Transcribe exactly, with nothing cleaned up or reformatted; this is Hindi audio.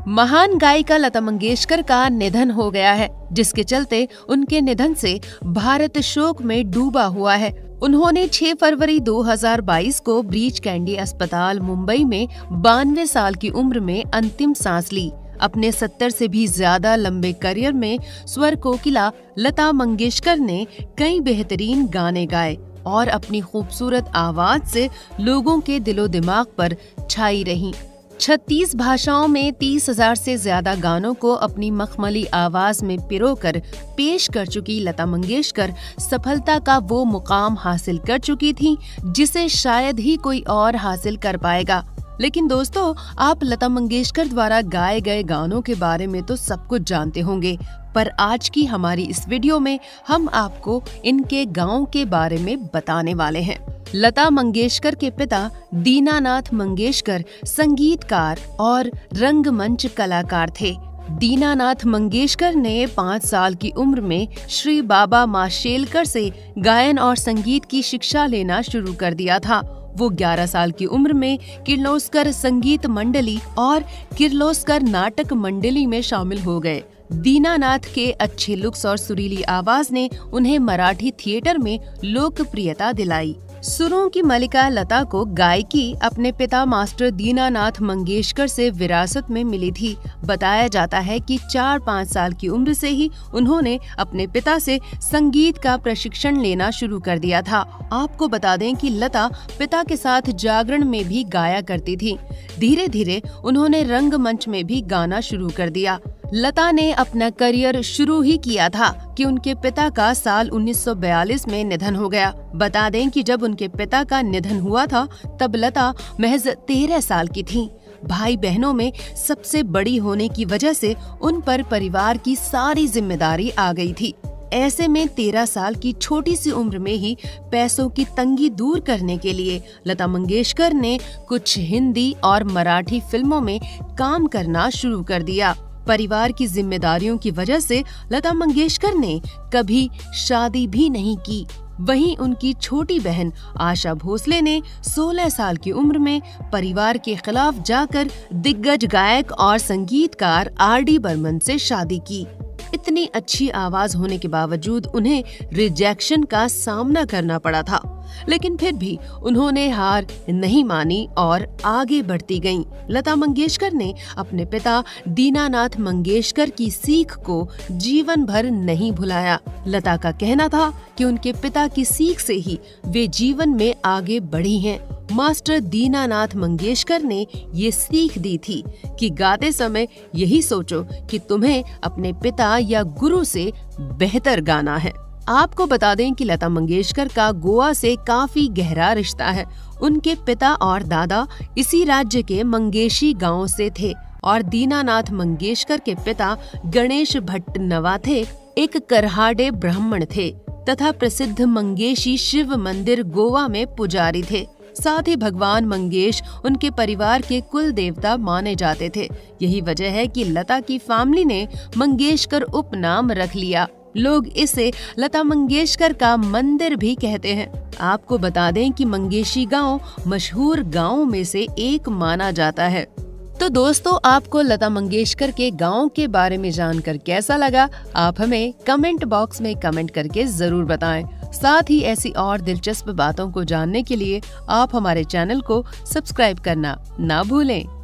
महान गायिका लता मंगेशकर का निधन हो गया है, जिसके चलते उनके निधन से भारत शोक में डूबा हुआ है। उन्होंने छह फरवरी दो हज़ार बाईस को ब्रीच कैंडी अस्पताल मुंबई में बानवे साल की उम्र में अंतिम सांस ली। अपने सत्तर से भी ज्यादा लंबे करियर में स्वर कोकिला लता मंगेशकर ने कई बेहतरीन गाने गाए और अपनी खूबसूरत आवाज से लोगों के दिलो दिमाग पर छाई रहीं। छत्तीस भाषाओं में तीस हजार से ज्यादा गानों को अपनी मखमली आवाज में पिरोकर पेश कर चुकी लता मंगेशकर सफलता का वो मुकाम हासिल कर चुकी थी जिसे शायद ही कोई और हासिल कर पाएगा। लेकिन दोस्तों, आप लता मंगेशकर द्वारा गाए गए गानों के बारे में तो सब कुछ जानते होंगे, पर आज की हमारी इस वीडियो में हम आपको इनके गाँव के बारे में बताने वाले हैं। लता मंगेशकर के पिता दीनानाथ मंगेशकर संगीतकार और रंगमंच कलाकार थे। दीनानाथ मंगेशकर ने पाँच साल की उम्र में श्री बाबा माशेलकर से गायन और संगीत की शिक्षा लेना शुरू कर दिया था। वो ग्यारह साल की उम्र में किर्लोस्कर संगीत मंडली और किर्लोस्कर नाटक मंडली में शामिल हो गए। दीनानाथ के अच्छे लुक्स और सुरीली आवाज ने उन्हें मराठी थिएटर में लोकप्रियता दिलाई। सुरों की मलिका लता को गायकी अपने पिता मास्टर दीनानाथ मंगेशकर से विरासत में मिली थी। बताया जाता है कि चार पाँच साल की उम्र से ही उन्होंने अपने पिता से संगीत का प्रशिक्षण लेना शुरू कर दिया था। आपको बता दें कि लता पिता के साथ जागरण में भी गाया करती थी। धीरे धीरे उन्होंने रंगमंच में भी गाना शुरू कर दिया। लता ने अपना करियर शुरू ही किया था कि उनके पिता का साल उन्नीस सौ बयालीस में निधन हो गया। बता दें कि जब उनके पिता का निधन हुआ था तब लता महज तेरह साल की थी। भाई बहनों में सबसे बड़ी होने की वजह से उन पर परिवार की सारी जिम्मेदारी आ गई थी। ऐसे में तेरह साल की छोटी सी उम्र में ही पैसों की तंगी दूर करने के लिए लता मंगेशकर ने कुछ हिंदी और मराठी फिल्मों में काम करना शुरू कर दिया। परिवार की जिम्मेदारियों की वजह से लता मंगेशकर ने कभी शादी भी नहीं की। वहीं उनकी छोटी बहन आशा भोसले ने सोलह साल की उम्र में परिवार के खिलाफ जाकर दिग्गज गायक और संगीतकार आर डी बर्मन से शादी की। इतनी अच्छी आवाज होने के बावजूद उन्हें रिजेक्शन का सामना करना पड़ा था, लेकिन फिर भी उन्होंने हार नहीं मानी और आगे बढ़ती गईं। लता मंगेशकर ने अपने पिता दीनानाथ मंगेशकर की सीख को जीवन भर नहीं भुलाया। लता का कहना था कि उनके पिता की सीख से ही वे जीवन में आगे बढ़ी हैं। मास्टर दीनानाथ मंगेशकर ने ये सीख दी थी कि गाते समय यही सोचो कि तुम्हें अपने पिता या गुरु से बेहतर गाना है। आपको बता दें कि लता मंगेशकर का गोवा से काफी गहरा रिश्ता है। उनके पिता और दादा इसी राज्य के मंगेशी गांव से थे और दीनानाथ मंगेशकर के पिता गणेश भट्ट नवाथे एक करहाडे ब्राह्मण थे तथा प्रसिद्ध मंगेशी शिव मंदिर गोवा में पुजारी थे। साथ ही भगवान मंगेश उनके परिवार के कुल देवता माने जाते थे। यही वजह है कि लता की फैमिली ने मंगेशकर उपनाम रख लिया। लोग इसे लता मंगेशकर का मंदिर भी कहते हैं। आपको बता दें कि मंगेशी गांव मशहूर गांवों में से एक माना जाता है। तो दोस्तों, आपको लता मंगेशकर के गांव के बारे में जानकर कैसा लगा? आप हमें कमेंट बॉक्स में कमेंट करके जरूर बताएं। साथ ही ऐसी और दिलचस्प बातों को जानने के लिए आप हमारे चैनल को सब्सक्राइब करना ना भूलें।